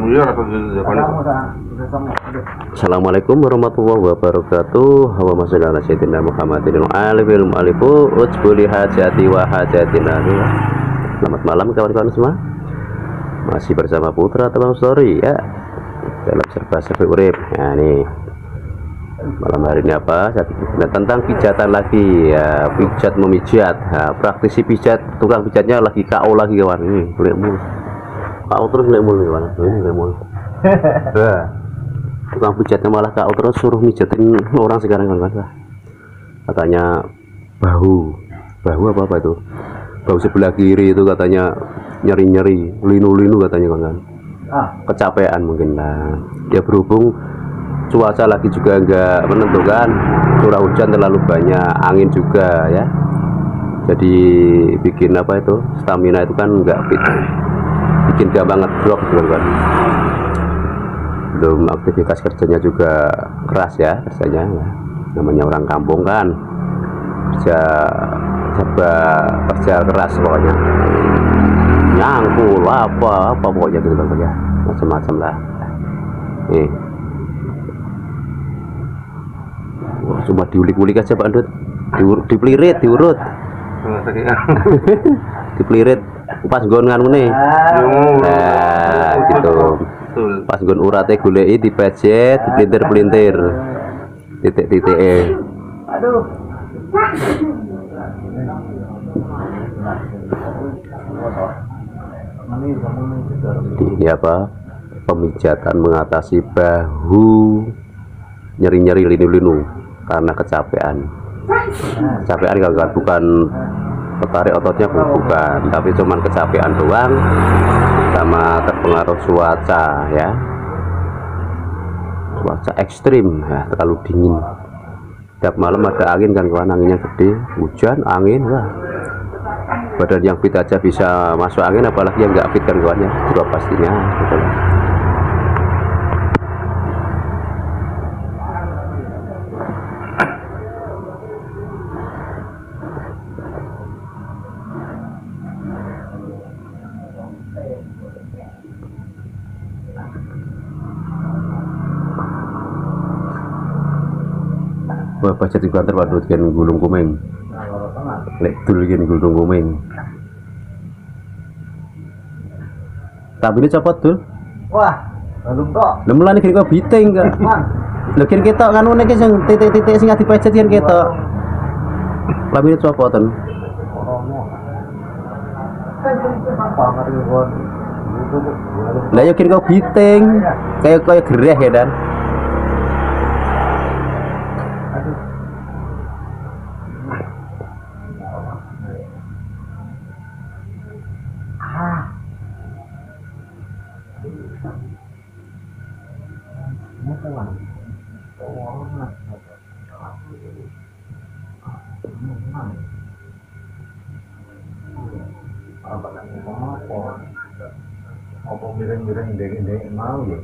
Assalamualaikum warahmatullahi wabarakatuh. Wa masya Allah sayyidina Muhammadin alifil alifu ujbuli hajati wa hajatina. Selamat malam kawan-kawan semua. Masih bersama Putra Tamam Story ya. Dalam serba-serbi urip. Nah nih. Malam hari ini apa? Tentang pijatan lagi ya, pijat memijat. Nah, praktisi pijat, tukang pijatnya lagi KO lagi kawan. Ini kulit mulu. KO terus kulit mulu kawan. Ini kulit mulu. Tukang pijatnya malah KO terus, suruh mijatin orang sekarang kawan. Katanya bahu apa itu? Bahu sebelah kiri itu katanya nyeri-nyeri, linu-linu katanya kawan. Kecapean mungkin lah. Ya berhubung cuaca lagi juga enggak menentukan, curah hujan terlalu banyak, angin juga ya, jadi bikin apa itu stamina itu kan enggak fit, bikin gampang ngedrop gitu kan. Belum aktivitas kerjanya juga keras ya kerjanya ya. Namanya orang kampung kan, kerja keras pokoknya, nyangkul apa pokoknya gitu kan ya, macam-macam lah. Nih cuma diulik-ulik aja Pak Andut, dipelirit, diurut, dipelirit pas gon nganu nih, nah gitu, pas gon urate goleki dipejet, dipelintir-pelintir, titik-titik. Aduh. Ini apa? Pemijatan mengatasi bahu nyeri-nyeri, linu-linu karena kecapean kan, bukan tertarik ototnya, bukan, tapi cuman kecapean doang sama terpengaruh cuaca ya, cuaca ekstrim ya, terlalu dingin. Tiap malam ada angin kan kawan, anginnya gede, hujan, angin, wah badan yang fit aja bisa masuk angin, apalagi yang nggak fit kan kawannya, drop pastinya gitu. Wah, pajak di kantor Pak Dut kan gulung kumeng. Lek dul gini gulung kumeng. Tapi ini copot dul. Wah, belum kok. Lemelan iki kok biting kok. Lho kene ketok kan ngene iki sing titik-titik sing dipajak kan ketok. Tapi ini copotan. Lah yo kene kok biting. Kayak gereh ya dan. Apa miring-miring dek mau ya?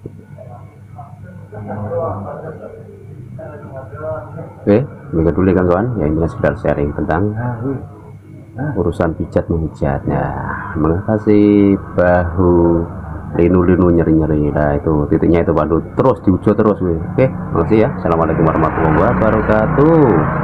Oke, begitu dulu kan kawan, ya ini sekedar sharing tentang urusan pijat memijat ya, mengatasi bahu linu-linu nyeri-nyeri. Nah itu titiknya itu Pak Dut, terus diujut terus. Oke, makasih ya. Assalamualaikum warahmatullahi wabarakatuh.